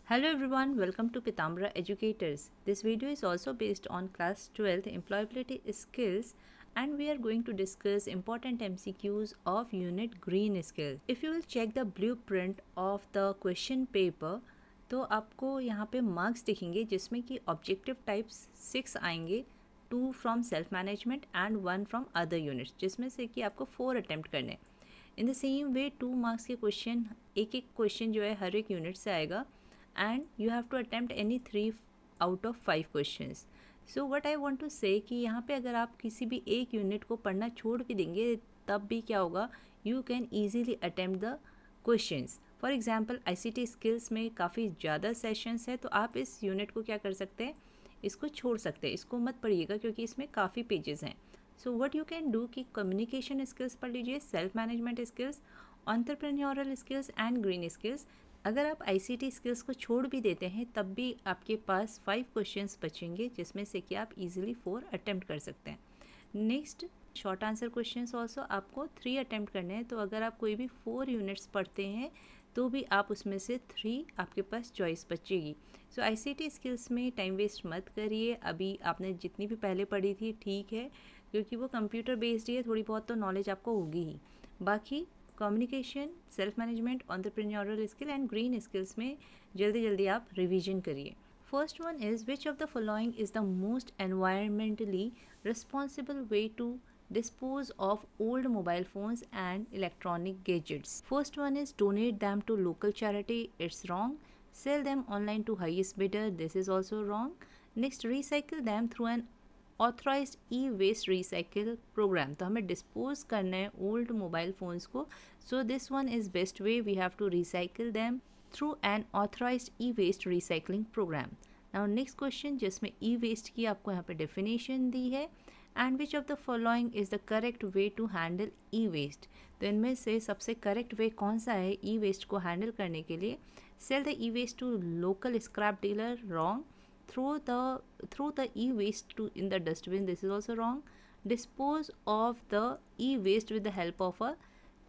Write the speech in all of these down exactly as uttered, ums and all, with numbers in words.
Hello everyone, welcome to Pitambara Educators. This video is also based on class twelfth employability skills and we are going to discuss important M C Qs of unit green skills. If you will check the blueprint of the question paper तो आपको यहाँ पे marks दिखेंगे जिसमें कि objective types six आएंगे, two from self management and one from other units, जिसमें से कि आपको फोर अटेम्प्ट करने हैं. In the same way two marks के क्वेश्चन, एक एक क्वेश्चन जो है हर एक यूनिट से आएगा and you have to attempt any three out of five questions. So what I want to say कि यहाँ पे अगर आप किसी भी एक यूनिट को पढ़ना छोड़ भी देंगे तब भी क्या होगा, you can easily attempt the questions. For example I C T skills में काफ़ी ज़्यादा सेशंस है तो आप इस यूनिट को क्या कर सकते हैं, इसको छोड़ सकते हैं, इसको मत पढ़िएगा क्योंकि इसमें काफ़ी पेजेस हैं. So what you can do कि कम्युनिकेशन स्किल्स पढ़ लीजिए, self management skills, entrepreneurial skills and green skills. अगर आप आई सी टी स्किल्स को छोड़ भी देते हैं तब भी आपके पास फाइव क्वेश्चंस बचेंगे जिसमें से कि आप इजीली फोर अटेम्प्ट कर सकते हैं. Next short answer questions also आपको थ्री अटेम्प्ट करने हैं. तो अगर आप कोई भी फोर यूनिट्स पढ़ते हैं तो भी आप उसमें से थ्री आपके पास चॉइस बचेगी. So I C T skills में टाइम वेस्ट मत करिए. अभी आपने जितनी भी पहले पढ़ी थी ठीक है क्योंकि वो कंप्यूटर बेस्ड ही है, थोड़ी बहुत तो नॉलेज आपको होगी ही. बाकी communication, self management, entrepreneurial skill and green skills में जल्दी जल्दी आप रिवीजन करिए. First one is which of the following is the most environmentally responsible way to dispose of old mobile phones and electronic gadgets. First one is donate them to local charity. It's wrong. Sell them online to highest bidder. This is also wrong. Next, recycle them through an authorised e waste recycle programme. तो हमें dispose करना है old mobile phones को. So this one is best way. We have to recycle them through an authorised e waste recycling programme. Now next question जिसमें e waste की आपको यहाँ पे डेफिनेशन दी है. And which of the following is the correct way to handle e waste. तो इनमें से सबसे करेक्ट वे कौन सा है ई वेस्ट को हैंडल करने के लिए. Sell the e waste to local scrap dealer. Wrong. throw the throw the e-waste to in the dustbin. This is also wrong. Dispose of the e-waste with the help of a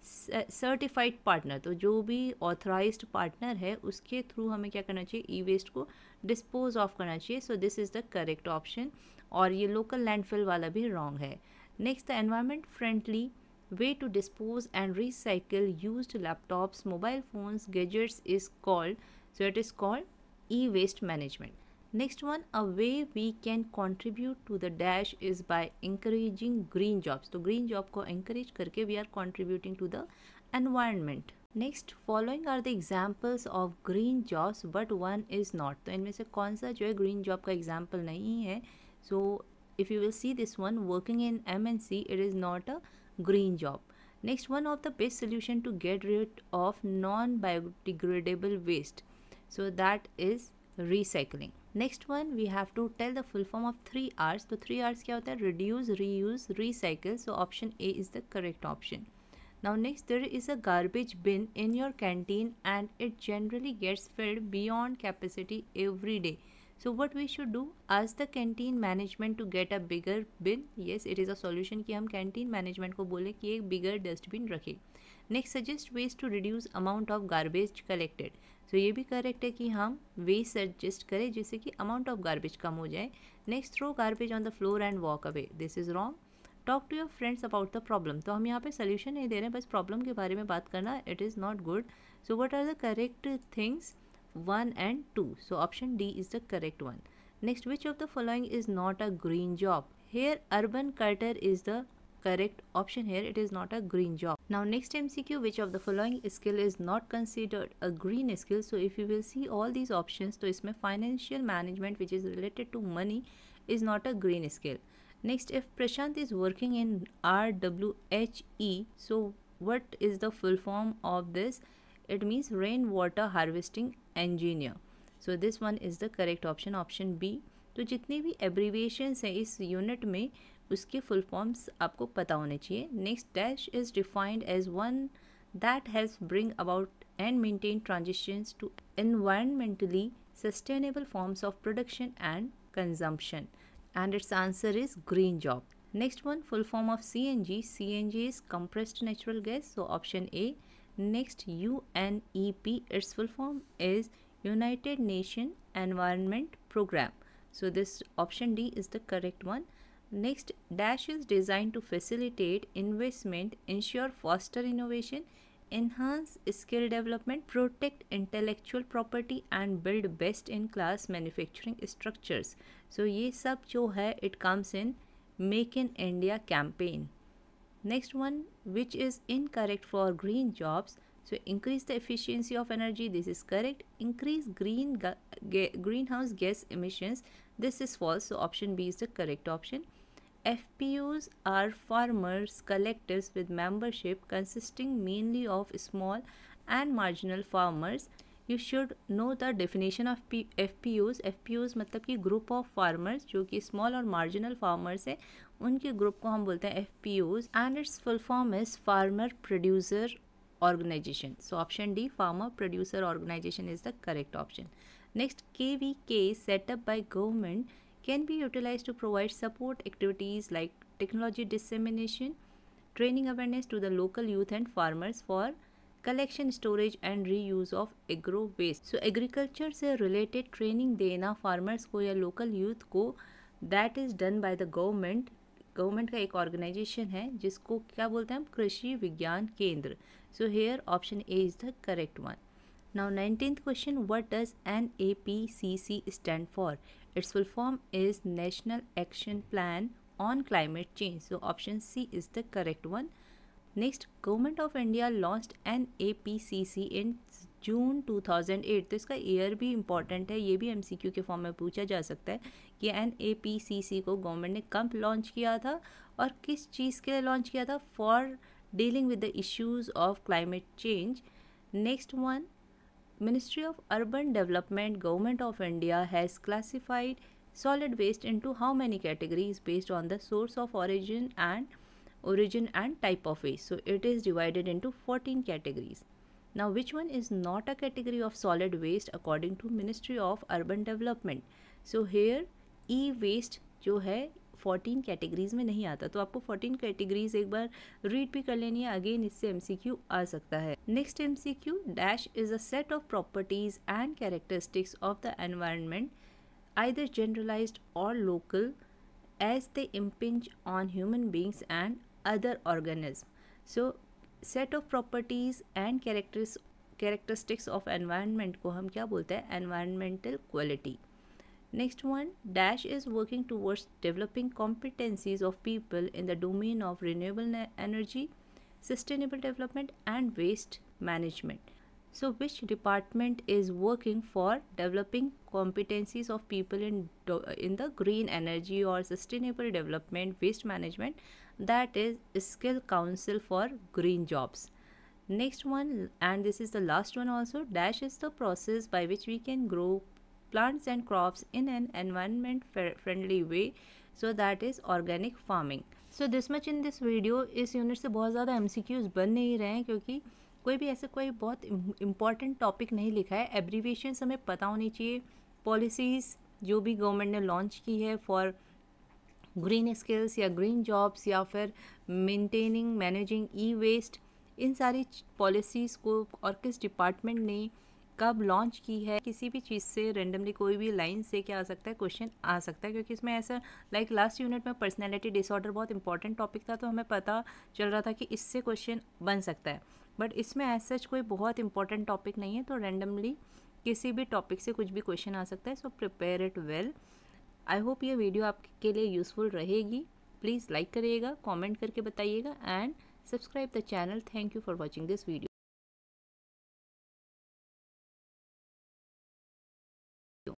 certified partner. तो जो भी authorised partner है उसके through हमें क्या करना चाहिए, e waste को डिस्पोज ऑफ करना चाहिए. So this is the correct option. और ये लोकल लैंडफिल वाला भी रॉन्ग है. Next, the environment friendly way to dispose and recycle used laptops, mobile phones, gadgets is called, so it is called e-waste management. Next one, a way we can contribute to the dash is by encouraging green jobs. तो green job को encourage करके we are contributing to the environment. Next, following are the examples of green jobs but one is not. तो इनमें से कौन सा जो है green job का example नहीं है. So if you will see this one, working in M N C, it is not a green job. Next, one of the best solution to get rid of non-biodegradable waste. So that is recycling. Next one, we have to tell the full form of three Rs. तो three Rs क्या होता है, reduce, reuse, recycle. So option A is the correct option. Now next, there is a garbage bin in your canteen and it generally gets filled beyond capacity every day. So what we should do, ask the canteen management to get a bigger bin. Yes, it is a solution कि हम canteen management को बोले कि एक bigger dustbin रखे. Next, suggest ways to reduce amount of garbage collected. तो ये भी करेक्ट है कि हम वेस्ट सजेस्ट करें जिससे कि अमाउंट ऑफ गार्बेज कम हो जाए. Next, throw garbage on the floor and walk away. This is wrong. Talk to your friends about the problem. तो हम यहाँ पे सोल्यूशन नहीं दे रहे हैं, बस प्रॉब्लम के बारे में बात करना. It is not good. So what are the correct things, one and two. So option D is the correct one. Next, which of the following is not a green job. Here urban cutter is the correct option. Here it is not a green job. Now next M C Q, which of the following skill is not considered a green skill. So if you will see all these options, तो इसमें financial management which is related to money is not a green skill. Next, if Prashant is working in R W H E, so what is the full form of this? It means rainwater harvesting engineer. So this one is the correct option, option B. तो जितनी भी abbreviations हैं इस unit में उसके full forms आपको पता होने चाहिए. Next, dash is defined as one that helps bring about and maintain transitions to environmentally sustainable forms of production and consumption. And its answer is green job. Next one, full form of C N G. C N G is compressed natural gas. So option A. Next, U N E P, its full form is United Nations Environment Program. So this option D is the correct one. Next, dash is designed to facilitate investment, ensure faster innovation, enhance skill development, protect intellectual property and build best in class manufacturing structures. So ये सब जो है it comes in Make in India campaign. Next one, which is incorrect for green jobs. So increase the efficiency of energy, this is correct. Increase green ga ga greenhouse gas emissions, this is false. So option B is the correct option. F P Os are farmers collectives with membership consisting mainly of small and marginal farmers. You should know the definition of P F P Os. F P Os मतलब कि group of farmers जो कि small और marginal farmers है, उनके group को हम बोलते हैं F P Os and its full form is Farmer Producer Organization. So option D, Farmer Producer Organization is the correct option. Next, K V K set up by government can be utilized to provide support activities like technology dissemination, training awareness to the local youth and farmers for collection, storage and reuse of agro waste. So agriculture से related training देना farmers को या local youth को, that is done by the government. Government का एक organisation है जिसको क्या बोलते हैं हम, Krishi Vigyan Kendra. So here option A is the correct one. Now nineteenth question, what does N A P C C stand for? Its full form is National Action Plan on Climate Change. So option C is the correct one. Next, Government of India launched N A P C C in June two thousand eight. तो इसका year भी important है, ये भी M C Q के फॉर्म में पूछा जा सकता है कि एन ए पी सी सी को गवर्नमेंट ने कब लॉन्च किया था और किस चीज़ के लिए लॉन्च किया था, for dealing with the issues of climate change. Next one, Ministry of Urban Development, Government of India has classified solid waste into how many categories based on the source of origin and origin and type of waste. So it is divided into fourteen categories. Now which one is not a category of solid waste according to Ministry of Urban Development? So here e-waste जो है fourteen categories में नहीं आता, तो आपको fourteen categories एक बार read भी कर लेनी है, अगेन इससे एमसीक्यू आ सकता है. Next MCQ, dash is a set of properties and characteristics of the environment either generalised or local as they impinge on human beings and other organism. So set of properties and characters characteristics of environment को हम क्या बोलते हैं, environmental quality. Next one, dash is working towards developing competencies of people in the domain of renewable energy, sustainable development and waste management. So which department is working for developing competencies of people in, in the green energy or sustainable development, waste management? That is Skill Council for Green Jobs. Next one, and this is the last one also, dash is the process by which we can grow plants and crops in an environment friendly way, so that is organic farming. So this much in this video. इस unit से बहुत ज़्यादा M C Qs बन नहीं रहे हैं क्योंकि कोई भी ऐसे कोई बहुत इम्पॉर्टेंट टॉपिक नहीं लिखा है. एब्रीविएशंस हमें पता होनी चाहिए. पॉलिसीज़ जो भी गवर्नमेंट ने लॉन्च की है फॉर ग्रीन स्किल्स या ग्रीन जॉब्स या फिर मेंटेनिंग मैनेजिंग ई वेस्ट, इन सारी पॉलिसीज़ को और किस डिपार्टमेंट ने कब लॉन्च की है, किसी भी चीज़ से रेंडमली कोई भी लाइन से क्या आ सकता है, क्वेश्चन आ सकता है. क्योंकि इसमें ऐसा लाइक लास्ट यूनिट में पर्सनैलिटी डिसऑर्डर बहुत इंपॉर्टेंट टॉपिक था, तो हमें पता चल रहा था कि इससे क्वेश्चन बन सकता है. बट इसमें एज सच कोई बहुत इंपॉर्टेंट टॉपिक नहीं है, तो रेंडमली किसी भी टॉपिक से कुछ भी क्वेश्चन आ सकता है. So prepare it well. I hope ये वीडियो आपके लिए यूज़फुल रहेगी. प्लीज़ लाइक करिएगा, कॉमेंट करके बताइएगा and subscribe the channel. Thank you for watching this video.